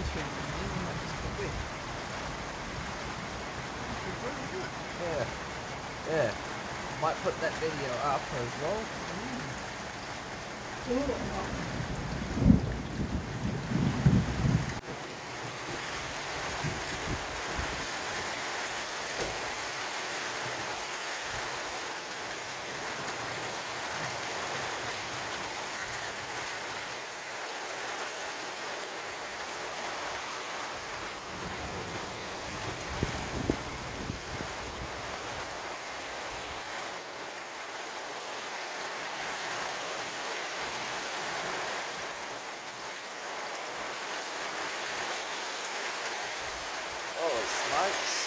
Yeah. Yeah. Might put that video up as well. Oh, smokes.